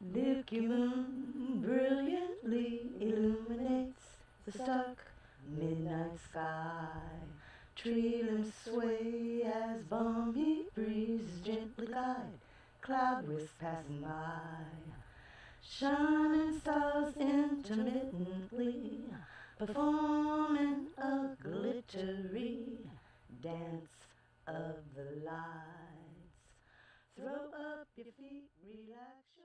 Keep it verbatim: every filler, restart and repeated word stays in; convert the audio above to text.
Milky moon brilliantly illuminates the stark midnight sky. Tree limbs sway as balmy breezes gently glide, cloud wisps passing by. Shining stars intermittently performing a glittery dance of the lights. Throw up your feet, relax your